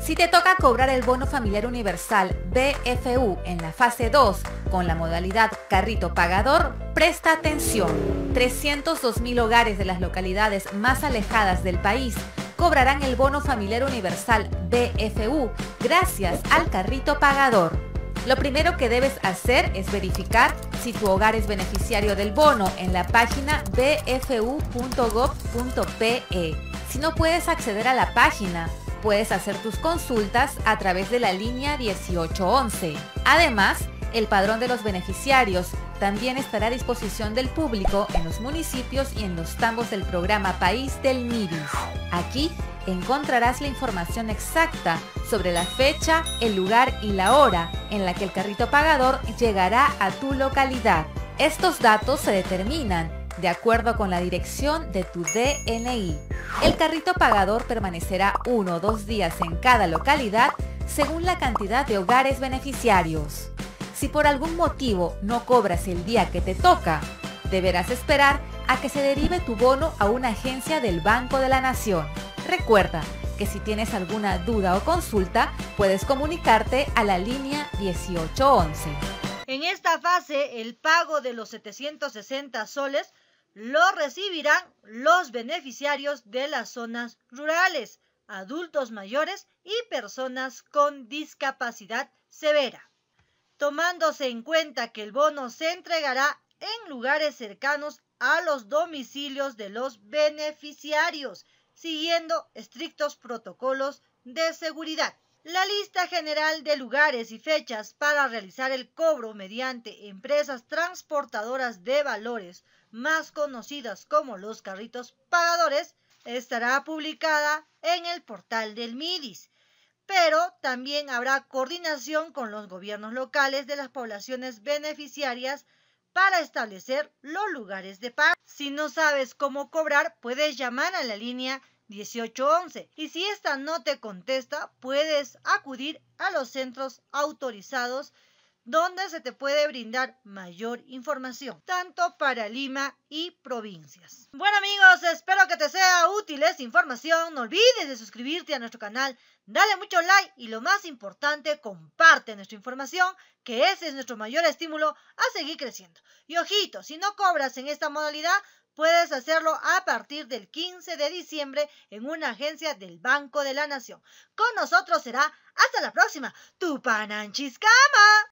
Si te toca cobrar el bono familiar universal BFU en la fase 2 con la modalidad carrito pagador, presta atención. 302.000 hogares de las localidades más alejadas del país cobrarán el bono familiar universal BFU gracias al carrito pagador. Lo primero que debes hacer es verificar si tu hogar es beneficiario del bono en la página bfu.gov.pe. Si no puedes acceder a la página, puedes hacer tus consultas a través de la línea 1811. Además, el padrón de los beneficiarios también estará a disposición del público en los municipios y en los tambos del programa País del MIDIS. Aquí encontrarás la información exacta sobre la fecha, el lugar y la hora en la que el carrito pagador llegará a tu localidad. Estos datos se determinan de acuerdo con la dirección de tu DNI. El carrito pagador permanecerá 1 o 2 días en cada localidad según la cantidad de hogares beneficiarios. Si por algún motivo no cobras el día que te toca, deberás esperar a que se derive tu bono a una agencia del Banco de la Nación. Recuerda que si tienes alguna duda o consulta, puedes comunicarte a la línea 1811. En esta fase, el pago de los 760 soles lo recibirán los beneficiarios de las zonas rurales, adultos mayores y personas con discapacidad severa, tomándose en cuenta que el bono se entregará en lugares cercanos a los domicilios de los beneficiarios, siguiendo estrictos protocolos de seguridad. La lista general de lugares y fechas para realizar el cobro mediante empresas transportadoras de valores, más conocidas como los carritos pagadores, estará publicada en el portal del MIDIS, pero también habrá coordinación con los gobiernos locales de las poblaciones beneficiarias para establecer los lugares de pago. Si no sabes cómo cobrar, puedes llamar a la línea 1811 y si esta no te contesta, puedes acudir a los centros autorizados donde se te puede brindar mayor información, tanto para Lima y provincias. Bueno amigos, espero que te sea útil esta información. No olvides de suscribirte a nuestro canal, dale mucho like y lo más importante, comparte nuestra información, que ese es nuestro mayor estímulo a seguir creciendo. Y ojito, si no cobras en esta modalidad, puedes hacerlo a partir del 15 de diciembre en una agencia del Banco de la Nación. Con nosotros será hasta la próxima. Tu Pananchiscama.